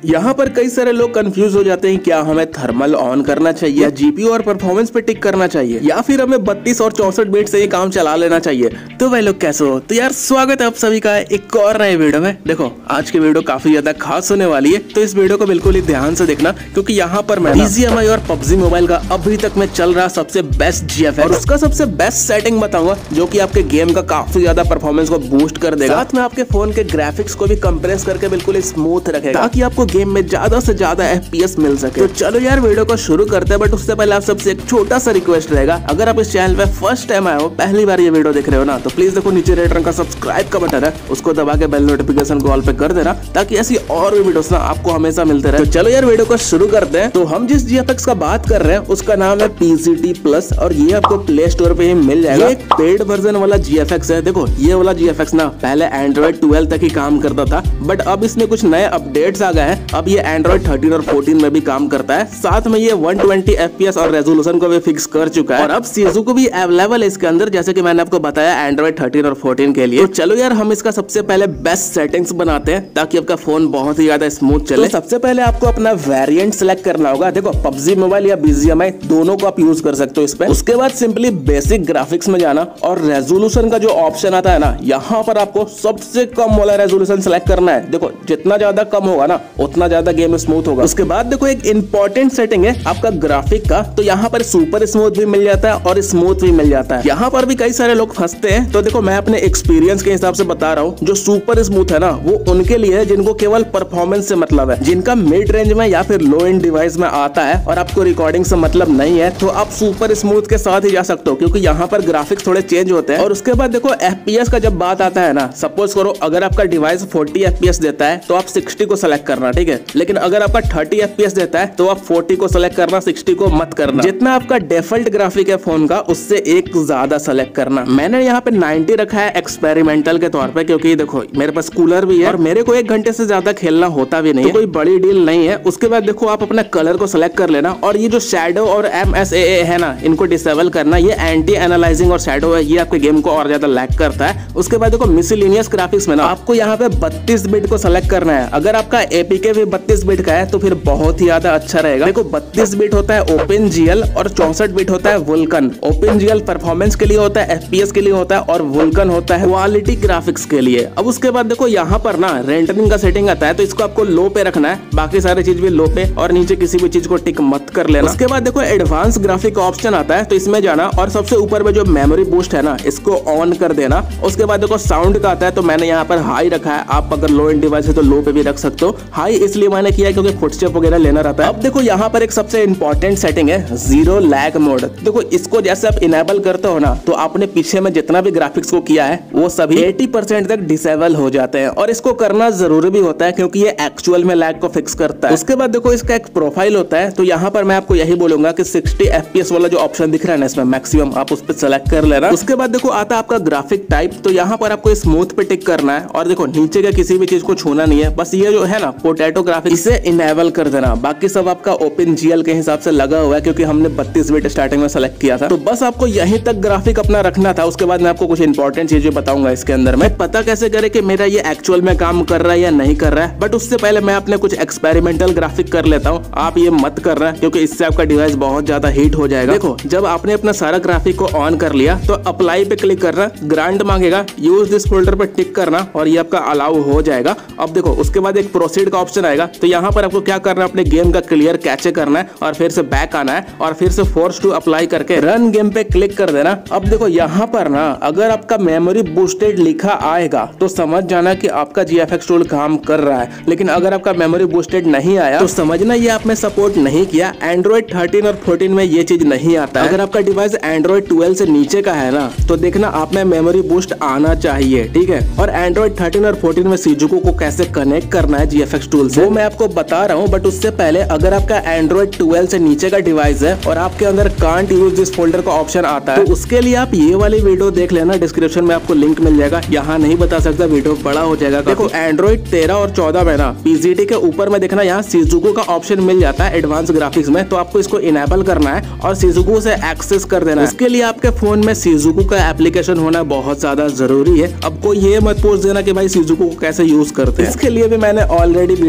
यहाँ पर कई सारे लोग कंफ्यूज हो जाते हैं, क्या हमें थर्मल ऑन करना चाहिए या जीपीयू और परफॉर्मेंस पे टिक करना चाहिए या फिर हमें 32 और 64 बिट से ये काम चला लेना चाहिए। तो भाई लोग कैसे हो? तो यार स्वागत है आप सभी का एक और नए वीडियो में। देखो आज की वीडियो काफी ज्यादा खास होने वाली है, तो इस वीडियो को बिल्कुल ही ध्यान से देखना, क्योंकि यहाँ पर मैं BGMI और PUBG मोबाइल का अभी तक में चल रहा सबसे बेस्ट GFX और उसका सबसे बेस्ट सेटिंग बताऊंगा, जो कि आपके गेम का काफी ज्यादा परफॉर्मेंस को बूस्ट कर देगा। साथ में आपके फोन के ग्राफिक्स को भी कंप्रेस करके बिल्कुल स्मूथ रखेगा, ताकि आपको गेम में ज्यादा से ज्यादा FPS मिल सके। तो चलो यार वीडियो को शुरू करते हैं, बट उससे पहले आप सबसे एक छोटा सा रिक्वेस्ट रहेगा, अगर आप इस चैनल पे फर्स्ट टाइम आए हो, पहली बार ये वीडियो देख रहे हो ना, तो प्लीज देखो नीचे रेड रंग का सब्सक्राइब का बटन है, उसको दबा के बेल नोटिफिकेशन को ऑल पे कर देना, ताकि ऐसी और भी वीडियोस ना आपको हमेशा मिलते रहे। तो चलो यार वीडियो को शुरू करते हैं। तो हम जिस GFX का बात कर रहे हैं उसका नाम है PCT Plus और ये आपको प्ले स्टोर पे ही मिल जाएगा। एक पेड वर्जन वाला GFX है। देखो ये वाला GFX ना पहले Android 12 तक ही काम करता था, बट अब इसमें कुछ नए अपडेट्स आ गए हैं। अब ये Android 13 और 14 में भी काम करता है। साथ में ये 120 FPS और रेजोल्यूशन को भी फिक्स कर चुका है और अब Shizuku भी अवेलेबल है इसके अंदर, जैसे कि मैंने आपको बताया Android 13 और 14 के लिए। तो चलो यार हम इसका सबसे पहले बेस्ट सेटिंग्स बनाते हैं, ताकि आपका फोन बहुत ही ज्यादा स्मूथ चले। तो सबसे पहले आपको अपना वेरिएंट सेलेक्ट करना होगा। देखो PUBG मोबाइल या BGMI दोनों को आप यूज कर सकते हो इस पे। उसके बाद सिंपली बेसिक ग्राफिक्स में जाना और रेजोल्यूशन का जो ऑप्शन आता है ना, यहाँ पर आपको सबसे कम वाला रेजोल्यूशन सेलेक्ट करना है। देखो जितना ज्यादा कम होगा ना, उतना ज्यादा गेम स्मूथ होगा। उसके बाद देखो एक इंपॉर्टेंट सेटिंग है आपका ग्राफिक का, तो यहाँ पर सुपर स्मूथ भी मिल जाता है और स्मूथ भी मिल जाता है। यहाँ पर भी कई सारे लोग फंसते हैं, तो देखो मैं अपने एक्सपीरियंस के हिसाब से बता रहा हूँ, जो सुपर स्मूथ है ना वो उनके लिए है जिनको केवल परफॉर्मेंस से मतलब है, जिनका मिड रेंज में या फिर लो एंड डिवाइस में आता है और आपको रिकॉर्डिंग से मतलब नहीं है, तो आप सुपर स्मूथ के साथ ही जा सकते हो, क्योंकि यहाँ पर ग्राफिक्स थोड़े चेंज होते हैं। और उसके बाद देखो FPS का जब बात आता है ना, सपोज करो अगर आपका डिवाइस 40 FPS देता है तो आप 60 को सेलेक्ट करना, ठीक है। लेकिन अगर आपका 30 FPS देता है तो आप 40 को सेलेक्ट करना, 60 को मत करना। जितना आपका डिफॉल्ट ग्राफिक है फोन का, उससे एक ज्यादा सेलेक्ट करना। मैंने यहाँ पे 90 रखा है एक्सपेरिमेंटल के तौर पे, क्योंकि देखो मेरे पास कूलर भी है और मेरे को 1 घंटे से ज्यादा खेलना होता भी नहीं, तो कोई बड़ी डील नहीं है। उसके बाद देखो आप अपना कलर को सेलेक्ट कर लेना, और ये जो शैडो और MSAA है ना, इनको डिसेबल करना। ये एंटी एनालाइजिंग और शैडो है, ये आपके गेम को और ज्यादा लैग करता है। उसके बाद देखो मिसलिनियस ग्राफिक्स में ना आपको यहाँ पे 32 बिट को सेलेक्ट करना है। अगर आपका APK भी 32 बिट का है तो फिर बहुत ही ज्यादा अच्छा रहेगा। देखो 32 बिट होता है OpenGL और 64 बिट होता है Vulkan। OpenGL परफॉर्मेंस के लिए होता है, FPS के लिए होता है, और Vulkan होता है क्वालिटी ग्राफिक्स के लिए। अब उसके बाद देखो यहाँ पर ना रेंडरिंग का सेटिंग आता है, तो इसको आपको लो पे रखना है, बाकी सारी चीज भी लो पे, और नीचे किसी भी चीज को टिक मत कर लेना। उसके बाद देखो एडवांस ग्राफिक ऑप्शन आता है, तो इसमें जाना और सबसे ऊपर में जो मेमोरी बूस्ट है ना, इसको ऑन कर देना। उसके बाद देखो साउंड का आता है, तो मैंने यहाँ पर हाई रखा है। आप अगर लो एंड डिवाइस है तो लो पे भी रख सकते हो। हाई इसलिए मैंने किया है क्योंकि फुटस्टेप वगैरह लेना रहता है। अब देखो यहाँ पर एक सबसे इंपॉर्टेंट सेटिंग है जीरो लैग मोड। देखो इसको जैसे आप इनेबल करते हो ना, तो आपने पीछे में जितना भी ग्राफिक्स को किया है वो सभी 80% तक डिसेबल हो जाते हैं, और इसको करना जरूरी भी होता है क्योंकि ये एक्चुअल में लैग को फिक्स करता है। उसके बाद देखो इसका एक प्रोफाइल होता है, तो यहाँ पर मैं आपको यही बोलूंगा कि 60 FPS वाला जो ऑप्शन दिख रहा है ना इसमें मैक्सिमम, आप उस पर सेलेक्ट कर लेना। उसके बाद देखो आता है आपका ग्राफिक टाइप, तो यहाँ पर आपको स्मूथ पे टिक करना है, और देखो नीचे का किसी भी चीज को छूना नहीं है, बस ये जो है ना पोटैटो ग्राफिक, इसे इनेबल कर देना। बाकी सब आपका OpenGL के हिसाब से लगा हुआ है, क्योंकि हमने 32 बिट स्टार्टिंग में सेलेक्ट किया था। तो बस आपको यहीं तक ग्राफिक अपना रखना था। उसके बाद मैं आपको कुछ इंपॉर्टेंट चीजें बताऊंगा इसके अंदर। मैं पता कैसे करे कि मेरा ये एक्चुअल में काम कर रहा है या नहीं कर रहा है, बट उससे पहले मैं अपने कुछ एक्सपेरिमेंटल ग्राफिक कर लेता हूँ। आप ये मत कर रहा है, क्योंकि इससे आपका डिवाइस बहुत ज्यादा हीट हो जाएगा। देखो जब आपने अपना सारा ग्राफिक को ऑन कर लिया, तो अप्लाई पे क्लिक करना, ग्रांट मांगेगा, यूज दिस फोल्डर पर टिक करना, और ये आपका अलाउ हो जाएगा। अब देखो उसके बाद एक प्रोसीड का ऑप्शन आएगा, तो यहाँ पर आपको क्या करना है, अपने गेम का क्लियर कैचे करना है, और फिर से बैक आना है, और फिर से फोर्स टू अप्लाई करके रन गेम पे क्लिक कर देना। अब देखो यहाँ पर ना अगर आपका मेमोरी बूस्टेड लिखा आएगा तो समझ जाना कि आपका GFX टूल काम कर रहा है। लेकिन अगर आपका मेमोरी बूस्टेड नहीं आया तो समझना ये आप में सपोर्ट नहीं किया। Android 13 और 14 में ये चीज नहीं आता है। अगर आपका डिवाइस Android 12 से नीचे का है ना, तो देखना आप में मेमोरी बूस्ट आना चाहिए, ठीक है। और Android 13 और 14 में Shizuku को कैसे कनेक्ट करना है GFX टूल से, वो मैं आपको बता रहा हूँ। बट उससे पहले अगर आपका Android 12 से नीचे का डिवाइस है और आपके अंदर कांट यूज दिस फोल्डर का ऑप्शन आता है, तो उसके लिए आप ये वाली वीडियो देख लेना, डिस्क्रिप्शन में आपको लिंक मिल जाएगा। यहाँ नहीं बता सकता, वीडियो बड़ा हो जाएगा। देखो Android 13 और 14 में ना PCT के ऊपर में देखना यहाँ Shizuku का ऑप्शन मिल जाता है एडवांस ग्राफिक्स में, तो आपको इसको इनेबल करना है और Shizuku से एक्सेस कर देना है। इसके लिए आपके फोन में Shizuku का एप्लीकेशन होना बहुत ज्यादा जरूरी है। अब कोई ये मत पूछ देना कि भाई Shizuku को कैसे यूज करते हैं, इसके लिए भी मैंने ऑलरेडी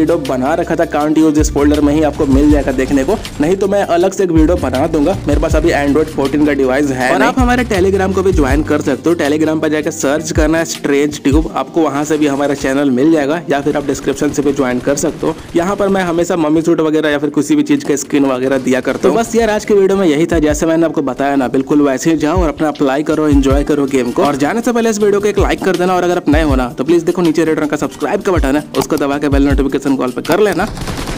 वीडियो बना रखा था कांट यूज दिस फोल्डर में ही आपको मिल जाएगा देखने को, नहीं तो मैं अलग से एक वीडियो बना दूंगा। मेरे पास अभी एंड्रॉइड 14 का डिवाइस है और आप हमारे टेलीग्राम को भी ज्वाइन कर सकते हो। टेलीग्राम पर जाकर सर्च करना है स्ट्रेंज ट्यूब, आपको वहां से भी हमारा चैनल मिल जाएगा, या फिर आप डिस्क्रिप्शन से भी ज्वाइन कर सकते हो। यहाँ पर मैं हमेशा मम्मी सूट वगैरह या फिर किसी भी चीज का स्किन वगैरह दिया करता हूँ। बस यार आज के वीडियो में यही था, जैसे मैंने आपको बताया ना, बिल्कुल वैसे ही जाओ और अपना अप्लाई करो, एंजॉय करो गेम को। और जाने से पहले इस वीडियो को एक लाइक कर देना, और अगर आप नए होना तो प्लीज देखो नीचे रेड रंग का सब्सक्राइब का बटन है, उसको दबा के बेल नोटिफिकेशन कॉल पे कर लेना।